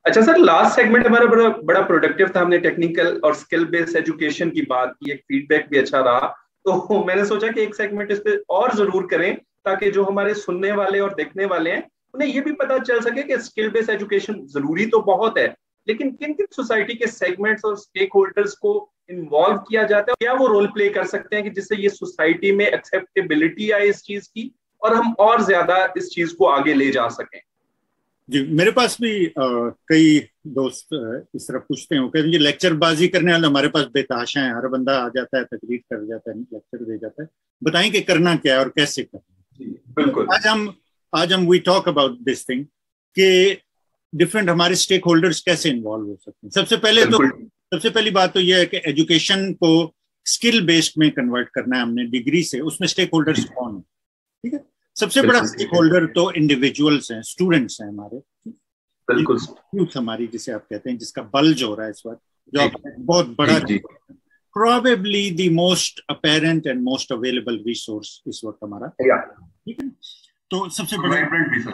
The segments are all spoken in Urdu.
اچھا سر، لاسٹ سیگمنٹ ہمارا بڑا بڑا پروڈکٹیو تھا. ہم نے ٹیکنیکل اور اسکل بیس ایجوکیشن کی بات کی، ایک فیڈ بیک بھی اچھا رہا. تو میں نے سوچا کہ ایک سیگمنٹ اس پہ اور ضرور کریں تاکہ جو ہمارے سننے والے اور دیکھنے والے ہیں انہیں یہ بھی پتا چل سکے کہ اسکل بیس ایجوکیشن ضروری تو بہت ہے، لیکن کن کن سوسائٹی کے سیگمنٹس اور اسٹیک ہولڈرز کو انوالو کیا جاتا ہے، کیا وہ رول پلے کر سکتے ہیں کہ جس سے یہ سوسائٹی میں ایکسیپٹیبلٹی آئے اس چیز کی اور ہم اور زیادہ اس چیز کو آگے لے جا سکیں. جی میرے پاس بھی کئی دوست اس طرح پوچھتے ہیں کہ یہ لیکچر بازی کرنے والے ہمارے پاس بے تحاشا ہیں، ہر بندہ آ جاتا ہے، تقریر کر جاتا ہے، لیکچر دے جاتا ہے، بتائیں کہ کرنا کیا ہے اور کیسے کرنا ہے. بالکل. آج ہم we talk about this thing کہ ڈفرینٹ ہمارے اسٹیک ہولڈرز کیسے انوالو ہو سکتے ہیں. سب سے پہلی بات تو یہ ہے کہ ایجوکیشن کو اسکل بیسڈ میں کنورٹ کرنا ہے ہم نے ڈگری سے. اس میں اسٹیک ہولڈرز کون ہیں؟ ٹھیک ہے، سب سے بڑا اسٹیک ہولڈر تو انڈیویجولس ہیں، اسٹوڈنٹس ہیں ہمارے، بالکل یوتھ ہماری جسے آپ کہتے ہیں، جس کا بلج ہو رہا ہے اس وقت، جو بہت بڑا probably the most apparent and most available resource اس وقت ہمارا. ٹھیک ہے، تو سب سے بڑا.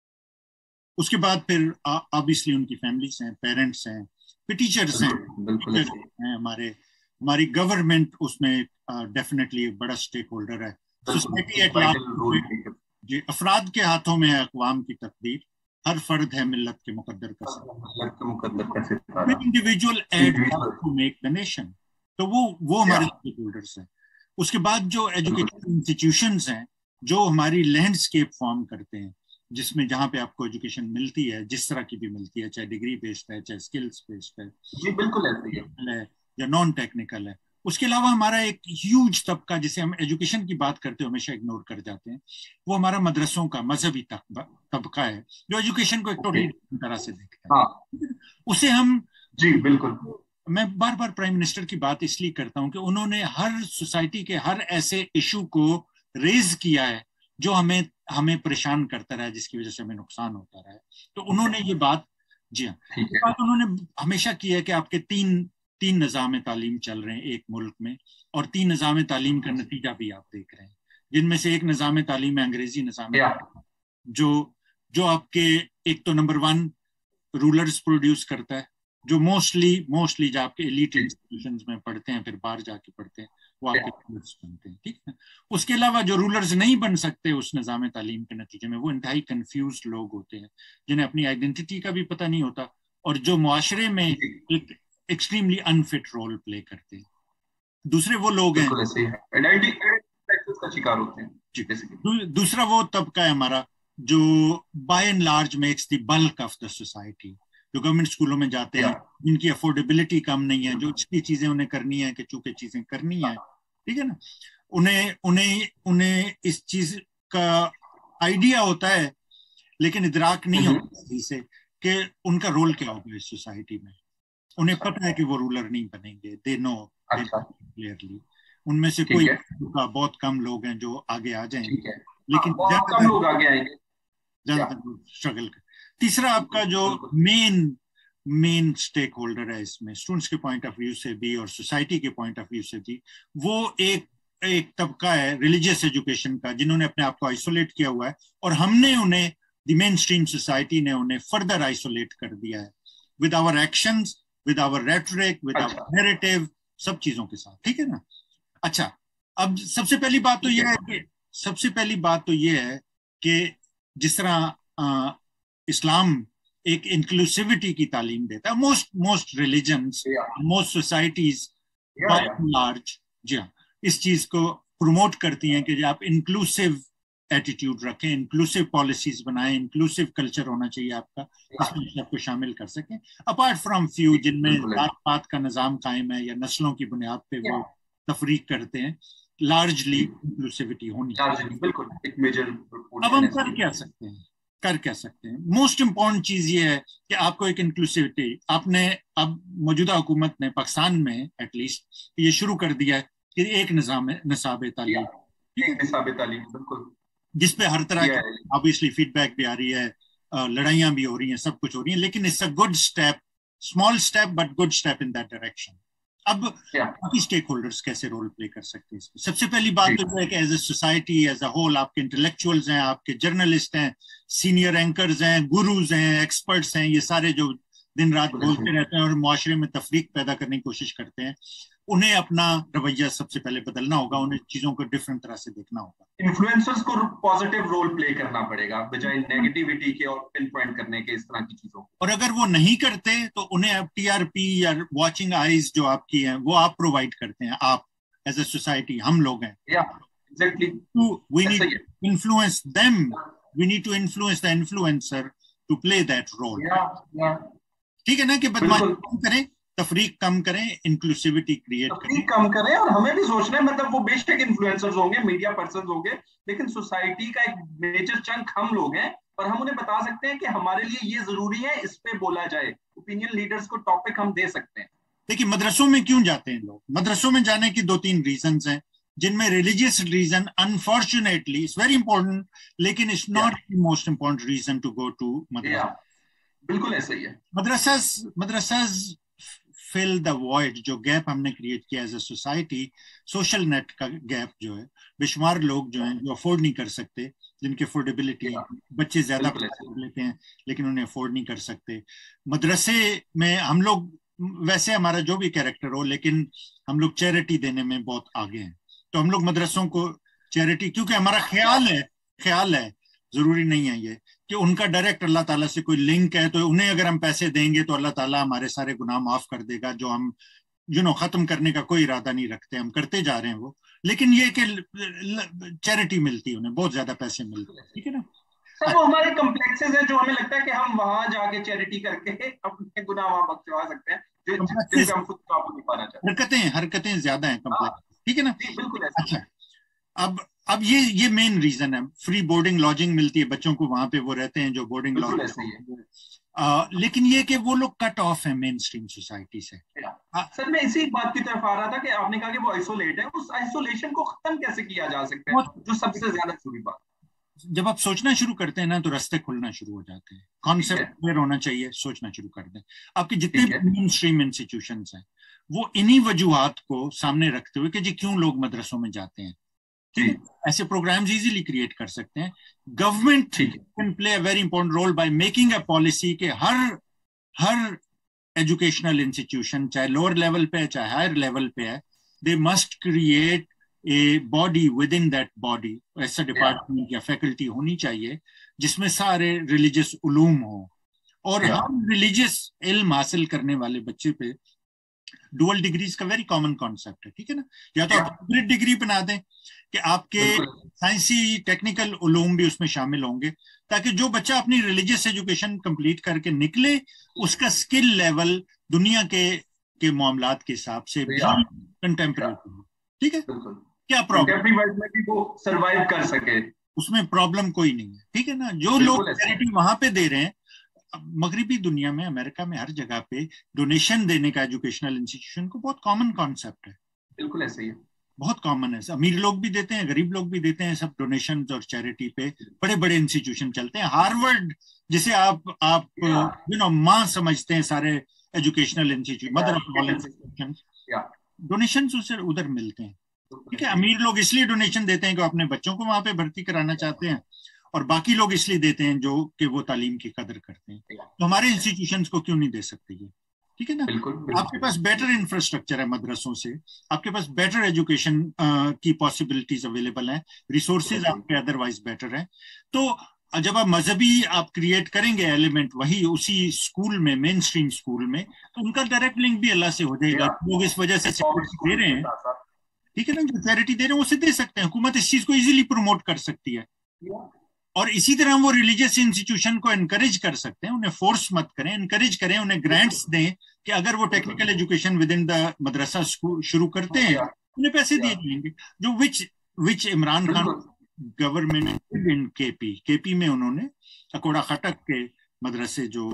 اس کے بعد پھر obviously ان کی فیملیز ہیں، پیرنٹس ہیں، پھر ٹیچرس ہیں ہماری گورنمنٹ اس میں ڈیفینیٹلی ایک بڑا اسٹیک ہولڈر ہے. سوسائٹی ایٹ لارج، جی، افراد کے ہاتھوں میں ہے اقوام کی تقدیر، ہر فرد ہے ملت کے مقدر کا ستارہ، individual aid to make the nation. تو وہ ہمارے اسٹیک ہولڈرس ہیں. اس کے بعد جو ایجوکیشن انسٹیٹیوشنز ہیں جو ہماری لینڈسکیپ فارم کرتے ہیں، جس میں جہاں پہ آپ کو ایجوکیشن ملتی ہے، جس طرح کی بھی ملتی ہے، چاہے ڈگری بیسڈ ہے، چاہے اسکلس بیسڈ ہے، جی بالکل ایسے ہے یا نان ٹیکنیکل ہے. اس کے علاوہ ہمارا ایک ہیوج طبقہ جسے ہم ایجوکیشن کی بات کرتے ہوئے ہمیشہ اگنور کر جاتے ہیں، وہ ہمارا مدرسوں کا مذہبی طبقہ ہے، جو ایجوکیشن کو ایک ٹوٹلی طرح سے دیکھتا ہے. اسے ہم، جی بالکل، میں بار بار پرائم منسٹر کی بات اس لیے کرتا ہوں کہ انہوں نے ہر سوسائٹی کے ہر ایسے ایشو کو ریز کیا ہے جو ہمیں پریشان کرتا رہا ہے، جس کی وجہ سے ہمیں نقصان ہوتا رہا ہے. تو انہوں نے یہ بات، جی ہاں، بات انہوں نے ہمیشہ کی ہے کہ آپ کے تین نظام تعلیم چل رہے ہیں ایک ملک میں، اور 3 نظام تعلیم کا نتیجہ بھی آپ دیکھ رہے ہیں، جن میں سے ایک نظام تعلیم ہے انگریزی نظام جو آپ کے ایک تو نمبر 1 رولرز پروڈیوس کرتا ہے، جو موسٹلی جو آپ کے ایلیٹ انسٹیٹیوشنز میں پڑھتے ہیں، پھر باہر جا کے پڑھتے ہیں، وہ آپ کے رولرز بنتے ہیں. ٹھیک ہے، اس کے علاوہ جو رولرز نہیں بن سکتے اس نظام تعلیم کے نتیجے میں، وہ انتہائی کنفیوزڈ لوگ ہوتے ہیں، جنہیں اپنی آئیڈینٹی کا بھی پتہ نہیں ہوتا، اور جو معاشرے میں ایک ایکسٹریملی انفٹ رول پلے کرتے ہیں. دوسرے وہ لوگ ہیں دوسرا وہ طبقہ ہے ہمارا جو by and large makes the bulk of the society, جو گورنمنٹ اسکولوں میں جاتے ہیں، جن کی افورڈیبلٹی کم نہیں ہے، جو اس کی چیزیں انہیں کرنی ہے کہ چونکہ چیزیں کرنی ہیں، ٹھیک ہے نا، انہیں اس چیز کا آئیڈیا ہوتا ہے لیکن ادراک نہیں ہوتا صحیح سے کہ ان کا رول کیا ہوگا اس سوسائٹی میں. انہیں پتہ ہے کہ وہ رولر نہیں بنیں گے، دے نو کلیئرلی. ان میں سے کوئی بہت کم لوگ ہیں جو آگے آ جائیں گے، لیکن زیادہ لوگ آگے آئیں گے، زیادہ اسٹرگل کر. تیسرا آپ کا جو مین اسٹیک ہولڈر ہے اس میں، اسٹوڈنٹس کے پوائنٹ آف ویو سے بھی اور سوسائٹی کے پوائنٹ آف ویو سے بھی، وہ ایک طبقہ ہے ریلیجیس ایجوکیشن کا، جنہوں نے اپنے آپ کو آئسولیٹ کیا ہوا ہے، اور ہم نے انہیں، دی مین اسٹریم سوسائٹی نے انہیں فردر آئسولیٹ کر دیا ہے with our actions, with our rhetoric, with our narrative, سب چیزوں کے ساتھ. ٹھیک ہے نا. اچھا، اب سب سے پہلی بات تو یہ ہے کہ جس طرح اسلام ایک انکلوسیوٹی کی تعلیم دیتا ہے، most religions, most societies by and large, جی ہاں، اس چیز کو پروموٹ کرتی ہیں کہ آپ انکلوسیو ایٹیٹیوڈ رکھیں، انکلوسیو پالیسیز بنائیں، انکلوسیو کلچر ہونا چاہیے آپ کا، جس میں سب کو شامل کر سکیں، اپارٹ فرام فیو جن میں ذات پات کا نظام قائم ہے یا نسلوں کی بنیاد پہ وہ تفریق کرتے ہیں. لارجلی انکلوسیوٹی ہونی چاہیے. اب ہم کر کیا سکتے ہیں؟ موسٹ امپورٹنٹ چیز یہ ہے کہ آپ کو ایک انکلوسیوٹی، آپ نے اب موجودہ حکومت نے پاکستان میں ایٹ لیسٹ یہ شروع کر دیا ہے کہ ایک نصاب تعلیم، بالکل، جس پہ ہر طرح کی obviously فیڈ بیک بھی آ رہی ہے، لڑائیاں بھی ہو رہی ہیں، سب کچھ ہو رہی ہیں، لیکن it's a good step, small step but good step in that direction. اب باقی اسٹیک ہولڈرز کیسے رول پلے کر سکتے ہیں اس میں؟ سب سے پہلی بات تو یہ ہے کہ as a society, as a whole, آپ کے انٹلیکچوئلز ہیں، آپ کے جرنلسٹ ہیں، سینئر اینکرز ہیں، گروز ہیں، ایکسپرٹس ہیں، یہ سارے جو دن رات بولتے رہتے ہیں اور معاشرے میں تفریق پیدا کرنے کی کوشش کرتے ہیں. انہیں اپنا رویہ سب سے پہلے بدلنا ہوگا, انہیں چیزوں کو ڈفرنٹ طرح سے دیکھنا ہوگا. انفلوئنسرز کو پازیٹیو رول پلے کرنا پڑے گا بجائے نیگیٹیوٹی کے اور پن پوائنٹ کرنے کے اس طرح کی چیزوں. اور اگر وہ نہیں کرتے تو انہیں اب ٹی آر پی یا واچنگ آئیز جو آپ کی ہیں وہ آپ پرووائڈ کرتے ہیں, آپ ایز اے سوسائٹی, ہم لوگ ہیں. Exactly. We need to influence them. We need to influence the influencer to play that role. ٹھیک ہے نا, کہ بدماشی کم کریں, تفریق کم کریں, انکلوسیوٹی کریٹ کریں, تفریق کم کریں. اور ہمیں بھی سوچنا ہے, مطلب وہ بے شک انفلوئنسرز ہوں گے, میڈیا پرسنز ہوں گے, لیکن سوسائٹی کا ایک میجر چنک ہم لوگ ہیں, اور ہم انہیں بتا سکتے ہیں کہ ہمارے لیے یہ ضروری ہے, اس پہ بولا جائے. اوپینین لیڈرز کو ٹاپک ہم دے سکتے ہیں. دیکھیے مدرسوں میں کیوں جاتے ہیں لوگ؟ مدرسوں میں جانے کی 2-3 ریزنز ہیں, جن میں religious reason unfortunately is very important, لیکن it's not the most important reason to go to مدرسہ. بالکل ایسا ہی ہے. مدرساز فل دا وائڈ, جو گیپ ہم نے کریٹ کیا as a society, social net کا گیپ جو ہے. بے شمار لوگ جو ہیں جو افورڈ نہیں کر سکتے, جن کی افورڈیبلٹی, بچے زیادہ لیتے ہیں لیکن انہیں افورڈ نہیں کر سکتے. مدرسے میں ہم لوگ, ویسے ہمارا جو بھی کیریکٹر ہو, لیکن ہم لوگ چیریٹی دینے میں بہت آگے ہیں. تو ہم لوگ مدرسوں کو چیریٹی, کیونکہ ہمارا خیال ہے, ضروری نہیں ہے یہ کہ ان کا ڈائریکٹ اللہ تعالیٰ سے کوئی لنک ہے, تو انہیں اگر ہم پیسے دیں گے تو اللہ تعالیٰ ہمارے سارے گناہ معاف کر دے گا, جو ہم ختم کرنے کا کوئی ارادہ نہیں رکھتے, ہم کرتے جا رہے ہیں وہ. لیکن یہ کہ چیریٹی ملتی ہے, انہیں بہت زیادہ پیسے ملتے ہیں. ٹھیک ہے نا, سر وہ ہمارے کمپلیکسز ہیں جو ہمیں لگتا ہے کہ ہم وہاں جا کے چیریٹی کر کے اپنے گناہ وہاں بخشوا سکتے ہیں, جو ہم خود قابو نہیں پانا چاہتے. حرکتیں زیادہ ہیں کمپلیکس. ٹھیک ہے نا, بالکل. اچھا, اب یہ مین ریزن ہے. فری بورڈنگ لاجنگ ملتی ہے بچوں کو, وہاں پہ وہ رہتے ہیں جو بورڈنگ لاجنگ. لیکن یہ کہ وہ لوگ کٹ آف ہیں مین اسٹریم سوسائٹی سے. سر میں اسی بات کی طرف آ رہا تھا کہ آپ نے کہا کہ وہ آئسولیٹ ہے, اس آئسولیشن کو ختم کیسے کیا جا سکتا ہے, جو سب سے زیادہ ضروری بات. جب آپ سوچنا شروع کرتے ہیں نا تو رستے کھلنا شروع ہو جاتے ہیں. کانسیپٹ کلیئر ہونا چاہیے, سوچنا شروع کر دیں. آپ کے جتنے بھی مین اسٹریم انسٹیٹیوشنز ہیں وہ انہی وجوہات کو سامنے رکھتے ہوئے کہ جی کیوں لوگ مدرسوں میں جاتے ہیں, ایسے پروگرامز ایزیلی کریٹ کر سکتے ہیں. Government can play a very important role by making a policy کہ ہر ایجوکیشنل انسٹیٹیوشن, چاہے لوور لیول پہ ہے چاہے ہائر لیول پہ ہے, they must create a body within that body, ایسا ڈپارٹمنٹ یا فیکلٹی ہونی چاہیے جس میں سارے ریلیجیس علوم ہوں, اور ہم ریلیجیس علم حاصل کرنے والے بچے پہ ڈوئل ڈگریز کا ویری کامن کانسیپٹ ہے. ٹھیک ہے نا, یا تو آپ ہائبرڈ ڈگری بنا دیں کہ آپ کے سائنسی ٹیکنیکل علوم بھی اس میں شامل ہوں گے, تاکہ جو بچہ اپنی ریلیجیس ایجوکیشن کمپلیٹ کر کے نکلے, اس کا اسکل لیول دنیا کے معاملات کے حساب سے کنٹمپریری ہو. ٹھیک ہے, کیا سروائیو کر سکے, اس میں پرابلم کوئی نہیں ہے. ٹھیک ہے نا, جو لوگ چیریٹی وہاں پہ دے رہے ہیں, مغربی دنیا میں, امریکہ میں, ہر جگہ پہ ڈونیشن دینے کا ایجوکیشنل انسٹیٹیوشن کو بہت کامن کانسیپٹ ہے. بالکل ایسا ہی ہے, بہت کامن ہے. امیر لوگ بھی دیتے ہیں, غریب لوگ بھی دیتے ہیں, سب ڈونیشن اور چیریٹی پہ بڑے بڑے انسٹیٹیوشن چلتے ہیں. ہارورڈ جسے آپ ماں سمجھتے ہیں سارے educational institute, mother of all institution, donation ادھر ملتے ہیں. ٹھیک ہے, امیر لوگ اس لیے ڈونیشن دیتے ہیں کہ اپنے بچوں کو وہاں پہ بھرتی کرانا چاہتے ہیں, اور باقی لوگ اس لیے دیتے ہیں جو کہ وہ تعلیم کی قدر کرتے ہیں. تو ہمارے انسٹیٹیوشنز کو کیوں نہیں دے سکتے یہ؟ ٹھیک ہے نا, آپ کے پاس بیٹر انفراسٹرکچر ہے مدرسوں سے, آپ کے پاس بیٹر ایجوکیشن کی پاسبلٹیز اویلیبل ہیں, ریسورسز آپ کے ادروائز بیٹر ہیں. تو جب آپ مذہبی آپ کریٹ کریں گے ایلیمنٹ وہی اسی اسکول میں, مین اسٹریم اسکول میں, تو ان کا ڈائریکٹ لنک بھی اللہ سے ہو جائے گا. لوگ اس وجہ سے دے رہے ہیں, ٹھیک ہے نا, جو چیریٹی دے رہے ہیں اسے دے سکتے ہیں. حکومت اس چیز کو ایزیلی پروموٹ کر سکتی ہے, اور اسی طرح وہ ریلیجیس انسٹیٹیوشن کو انکریج کر سکتے ہیں. انہیں فورس مت کریں, انکریج کریں, انہیں گرانٹس دیں کہ اگر وہ technical education within the مدرسہ شروع کرتے ہیں انہیں پیسے دیے جائیں گے, جو which Imran Khan government in K P میں انہوں نے اکوڑا خٹک کے مدرسے جو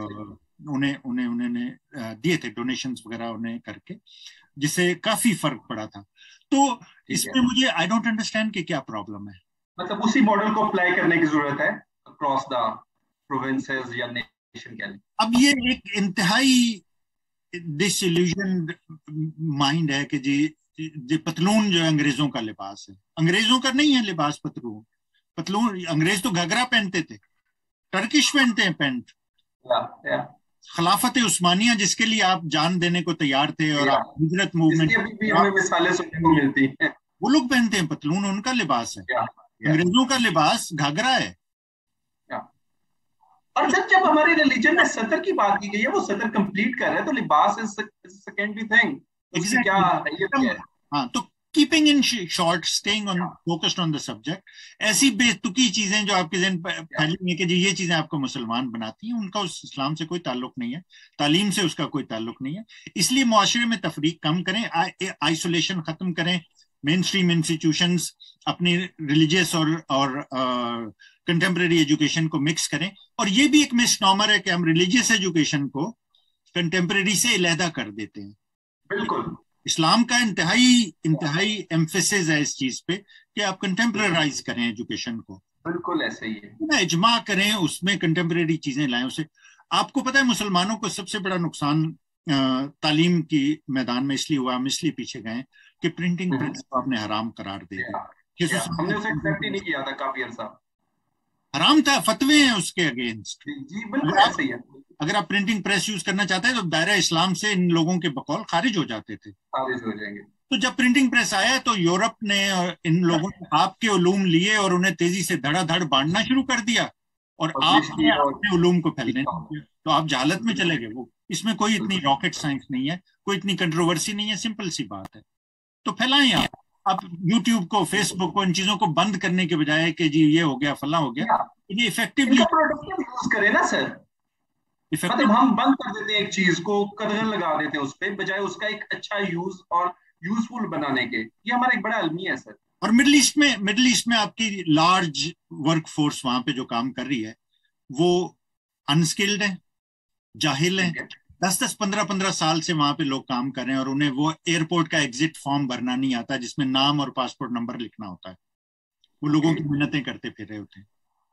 انہوں نے دیے تھے, ڈونیشنز وغیرہ انہیں کر کے, جس سے کافی فرق پڑا تھا. تو اس میں مجھے آئی ڈونٹ انڈرسٹینڈ کہ کیا پرابلم ہے. مطلب اسی ماڈل کو اپلائی کرنے کی ضرورت ہے اکراس دا پروونسز یا نیشن کے لیے. اب یہ ایک انتہائی ڈس ایلیوژنڈ مائنڈ ہے کہ جی پتلون جو ہے انگریزوں کا لباس ہے. انگریزوں کا نہیں ہے لباس پتلون. انگریز تو گھگرا پہنتے تھے, ٹرکش پہنتے ہیں پینٹ. خلافت عثمانیہ جس کے لیے آپ جان دینے کو تیار تھے اور آپ ہجرت موومنٹ ہمیں مثالیں سننے کو ملتی ہیں. وہ لوگ پہنتے ہیں پتلون, ان کا لباس ہے. انگریزوں کا لباس گھاگرا ہے. اور جب ہمارے ریلیجن میں سطر کی بات کی گئی ہے, وہ سطر کمپلیٹ کر رہے ہیں, تو لباس از سیکنڈری تھنگ. کیا حیثیت ہے. ہاں, تو keeping in short, staying on focused on the subject, ایسی بے تکی چیزیں جو آپ کے ذہن پھیلی ہیں کہ یہ چیزیں آپ کو مسلمان بناتی ہیں, ان کا اس اسلام سے کوئی تعلق نہیں ہے, تعلیم سے اس کا کوئی تعلق نہیں ہے. اس لیے معاشرے میں تفریق کم کریں, آئسولیشن ختم کریں, مین اسٹریم انسٹیٹیوشنز اپنی ریلیجیس اور کنٹمپریری ایجوکیشن کو مکس کریں. اور یہ بھی ایک مس نامر ہے کہ ہم ریلیجیس ایجوکیشن کو کنٹمپریری سے علیحدہ کر دیتے ہیں. بالکل, اسلام کا انتہائی ایمفیسس ہے اس چیز پہ کہ آپ کنٹمپررائز کریں ایجوکیشن کو. بالکل ایسا ہی ہے, اجماع کریں, اس میں کنٹمپریری چیزیں لائیں. اسے آپ کو پتہ ہے مسلمانوں کو سب سے بڑا نقصان تعلیم کی میدان میں اس لیے ہوا, ہم اس لیے پیچھے گئے کہ پرنٹنگ پریس کو آپ نے حرام قرار دے دیا. ہم نے اسے ایکسپٹ ہی نہیں کیا تھا کافی عرصہ, حرام تھا, فتوے ہیں اس کے اگینسٹ. جی بالکل ایسا ہی ہے. اگر آپ پرنٹنگ پریس یوز کرنا چاہتے ہیں تو دائرہ اسلام سے ان لوگوں کے بقول خارج ہو جاتے تھے, خارج ہو جائیں گے. تو جب پرنٹنگ پریس آیا تو یورپ نے ان لوگوں نے آپ کے علوم لیے اور انہیں تیزی سے دھڑا دھڑ بانٹنا شروع کر دیا, اور آپ نے اپنے علوم کو پھیلنے دیا, تو آپ جہالت میں چلے گئے. وہ اس میں کوئی اتنی راکٹ سائنس نہیں ہے, کوئی اتنی کنٹروورسی نہیں ہے, سمپل سی بات ہے. تو پھیلائیں آپ یوٹیوب کو, فیس بک کو, ان چیزوں کو بند کرنے کے بجائے کہ جی یہ ہو گیا فلاں ہو گیا, یہ افیکٹولی یوز کریں نا سر. مطلب ہم بند کر دیتے ہیں ایک چیز کو, قدر لگا دیتے ہیں اس پہ, بجائے اس کا ایک اچھا یوز اور یوزفل بنانے کے. یہ ہمارا ایک بڑا المیہ ہے سر. اور مڈل ایسٹ میں آپ کی لارج ورک فورس وہاں پہ جو کام کر رہی ہے وہ انسکلڈ ہے, جاہل ہیں. 10-15 سال سے وہاں پہ لوگ کام کر رہے ہیں اور انہیں وہ ایئرپورٹ کا ایگزٹ فارم بھرنا نہیں آتا جس میں نام اور پاسپورٹ نمبر لکھنا ہوتا ہے. وہ لوگوں کی محنتیں کرتے پھر رہے ہوتے ہیں.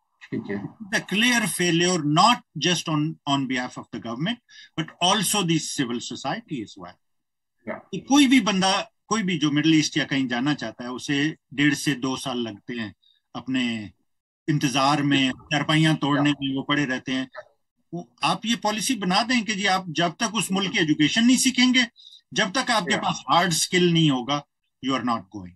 The clear failure not just on behalf of the government but also the civil society as well. کوئی بھی بندہ, کوئی بھی جو مڈل ایسٹ یا کہیں جانا چاہتا ہے, اسے 1.5 سے 2 سال لگتے ہیں اپنے انتظار میں, چارپائیاں توڑنے میں وہ پڑے رہتے ہیں. آپ یہ پالیسی بنا دیں کہ جی آپ جب تک اس ملک کی ایجوکیشن نہیں سیکھیں گے, جب تک آپ کے پاس ہارڈ اسکل نہیں ہوگا, یو آر ناٹ گوئنگ.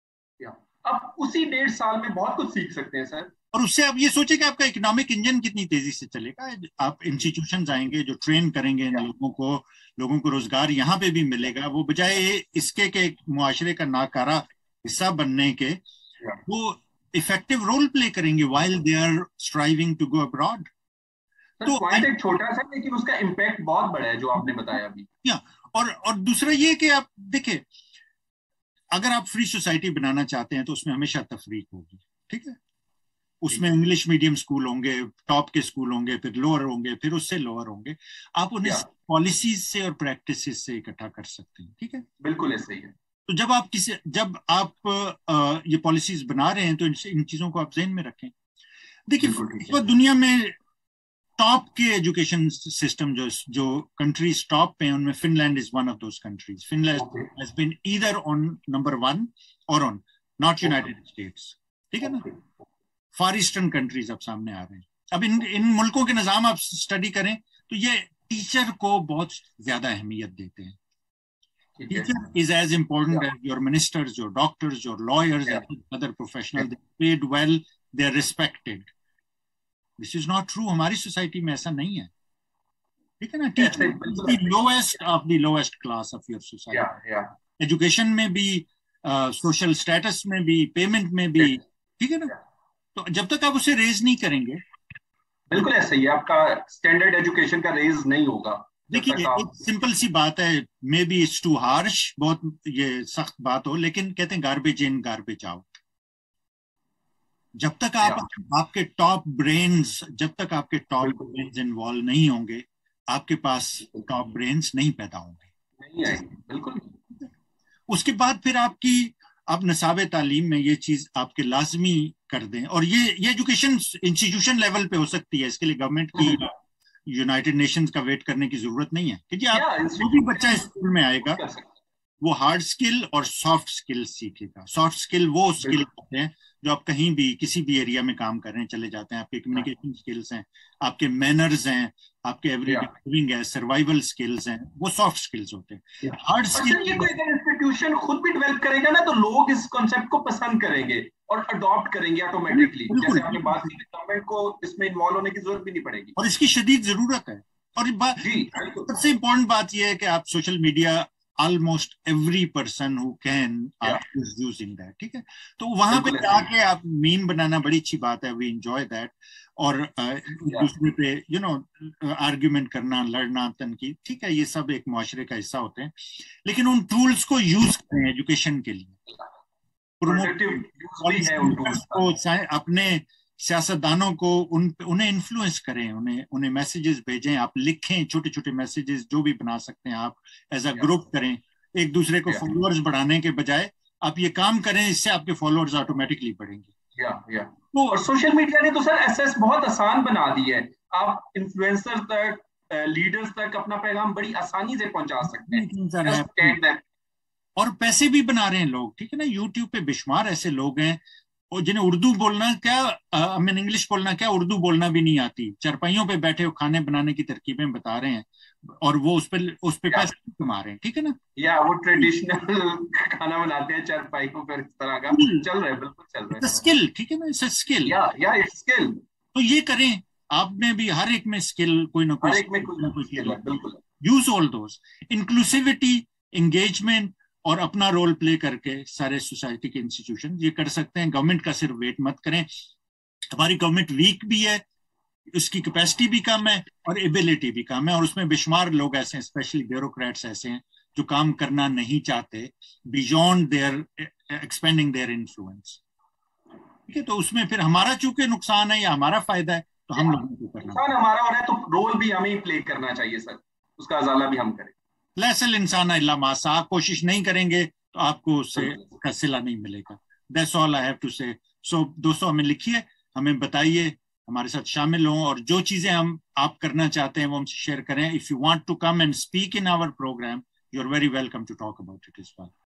آپ اسی 1.5 سال میں بہت کچھ سیکھ سکتے ہیں سر. اور اس سے آپ یہ سوچیں کہ آپ کا اکنامک انجن کتنی تیزی سے چلے گا. آپ انسٹیٹیوشنز آئیں گے جو ٹرین کریں گے لوگوں کو روزگار یہاں پہ بھی ملے گا, وہ بجائے اس کے کہ معاشرے کا ناکارہ حصہ بننے کے وہ افیکٹو رول پلے کریں گے while they are striving to go abroad. تو ایک چھوٹا سا لیکن اس کا امپیکٹ بہت بڑا ہے جو آپ نے بتایا ابھی. اور دوسرا یہ کہ آپ دیکھیں, اگر آپ فری سوسائٹی بنانا چاہتے ہیں تو اس میں ہمیشہ تفریق ہوگی, ٹھیک ہے. اس میں انگلش میڈیم اسکول ہوں گے, ٹاپ کے اسکول ہوں گے, پھر لوور ہوں گے, پھر اس سے لوور ہوں گے. آپ انہیں پالیسیز سے اور پریکٹسز سے اکٹھا کر سکتے ہیں, ٹھیک ہے. بالکل ایسا ہی ہے. تو جب آپ یہ پالیسیز بنا رہے ہیں تو ان چیزوں کو آپ ذہن میں رکھیں. دیکھیے دنیا میں ٹاپ کے ایجوکیشن سسٹم جو کنٹریز ٹاپ پہ ہیں ان میں Finland is one of those countries. Finland has been either on number 1 اور آن ناٹ یونائٹیڈ اسٹیٹس, ٹھیک ہے نا. فار ایسٹرن کنٹریز اب سامنے آ رہے ہیں. اب ان ملکوں کے نظام آپ اسٹڈی کریں تو یہ ٹیچر کو بہت زیادہ اہمیت دیتے ہیں. Teacher is as important as your ministers, your doctors, your lawyers, other professional. They paid well, they are respected. This is not true. ہماری سوسائٹی میں ایسا نہیں ہے, ٹھیک ہے نا. Teacher is the lowest of the lowest class of your society. Education میں بھی, سوشل اسٹیٹس میں بھی, پیمنٹ میں بھی, ٹھیک ہے نا. تو جب تک آپ اسے ریز نہیں کریں گے, بالکل ایسا ہی ہے, آپ کا اسٹینڈرڈ ایجوکیشن کا ریز نہیں ہوگا. دیکھیے ایک سمپل سی بات ہے, maybe it's too harsh, بہت یہ سخت بات ہو, لیکن کہتے ہیں گاربیج ان گاربیج آؤٹ. جب تک آپ کے ٹاپ برینز انوالو نہیں ہوں گے, آپ کے پاس ٹاپ برینز نہیں پیدا ہوں گے. بالکل. اس کے بعد پھر آپ نصاب تعلیم میں یہ چیز آپ کے لازمی کر دیں, اور یہ ایجوکیشن انسٹیٹیوشن لیول پہ ہو سکتی ہے. اس کے لیے گورنمنٹ کی یونائٹڈ نیشنز کا ویٹ کرنے کی ضرورت نہیں ہے کہ جی آپ جو بھی بچہ اسکول میں آئے گا وہ ہارڈ اسکل اور سافٹ اسکل سیکھے گا. سافٹ اسکل وہ اسکل ہوتے ہیں جو آپ کہیں بھی کسی بھی ایریا میں کام کر رہے ہیں چلے جاتے ہیں. آپ کے کمیونیکیشن اسکلس ہیں, آپ کے مینرز ہیں, آپ کے ایوری ڈے لیونگ ہے, سروائیول اسکلز ہیں, وہ سافٹ اسکلس ہوتے ہیں. ہارڈ اسکل یہ کوئی اگر انسٹیٹیوشن خود بھی ڈیولپ کرے گا نا تو لوگ اس کانسیپٹ کو پسند کریں گے اور اڈاپٹ کریں گے آٹومیٹکلی. جیسے آپ نے بات کی گورنمنٹ کو اس میں انوالو ہونے کی ضرورت بھی نہیں پڑے گی, اور اس کی شدید ضرورت ہے. اور سب سے امپورٹنٹ بات یہ ہے کہ آپ social media almost every person who can is using that. ٹھیک ہے, تو وہاں پہ جا کے آپ میم بنانا بڑی اچھی بات ہے, we enjoy that. اور ایک دوسرے پہ آرگیومنٹ کرنا, لڑنا, تنقید, ٹھیک ہے, یہ سب ایک معاشرے کا حصہ ہوتے ہیں. لیکن ان ٹولس کو یوز کریں ایجوکیشن کے لیے, کو اپنے سیاستدانوں کو انہیں انفلوئنس کریں, انہیں میسیجز بھیجیں, آپ لکھیں چھوٹے چھوٹے میسیجز جو بھی بنا سکتے ہیں آپ ایز اے گروپ کریں. ایک دوسرے کو فالوورز بڑھانے کے بجائے آپ یہ کام کریں, اس سے آپ کے فالوورز آٹومیٹکلی بڑھیں گے. اور سوشل میڈیا نے تو سر ایکسس بہت آسان بنا دی ہے. آپ انفلوئنسر تک, لیڈرز تک اپنا پیغام بڑی آسانی سے پہنچا سکتے ہیں, اور پیسے بھی بنا رہے ہیں لوگ. ٹھیک ہے نا, یوٹیوب پہ بے شمار ایسے لوگ ہیں اور جنہیں اردو بولنا کیا, انگلش بولنا کیا, اردو بولنا بھی نہیں آتی, چرپائیوں پہ بیٹھے ہو کھانے بنانے کی ترکیبیں بتا رہے ہیں اور وہ اس پہ پیسے کما رہے ہیں. ٹھیک ہے نا, یا وہ ٹریڈیشنل کھانا بناتے ہیں چرپائیوں پہ, اس طرح کا چل رہا ہے, بالکل چل رہا ہے. اسکل, ٹھیک ہے نا, اس اسکل, اسکل تو یہ کریں. آپ میں بھی ہر ایک میں اسکل کوئی نہ کوئی, use all those. Inclusivity, engagement اور اپنا رول پلے کر کے سارے سوسائٹی کے انسٹیٹیوشن یہ کر سکتے ہیں. گورنمنٹ کا صرف ویٹ مت کریں. ہماری گورنمنٹ ویک بھی ہے, اس کی کیپیسٹی بھی کم ہے اور ایبلٹی بھی کم ہے, اور اس میں بے شمار لوگ ایسے ہیں, اسپیشلی بیوروکریٹس ایسے ہیں جو کام کرنا نہیں چاہتے beyond their expanding their influence. ٹھیک ہے, تو اس میں پھر ہمارا چونکہ نقصان ہے یا ہمارا فائدہ ہے, تو ہم لوگوں کو کرنا نقصان ہمارا ہو رہا ہے تو رول بھی ہمیں پلے کرنا چاہیے سر, اس کا ازالہ بھی ہم کریں. لیس الانسان الا ما سعی, آپ کوشش نہیں کریں گے تو آپ کو اس سے کا صلہ نہیں ملے گا. That's all I have to say. So دوستو, ہمیں لکھیے, ہمیں بتائیے, ہمارے ساتھ شامل ہوں, اور جو چیزیں آپ کرنا چاہتے ہیں وہ ہم سے شیئر کریں. If you want to come and speak in our program, you're very welcome to talk about it as well.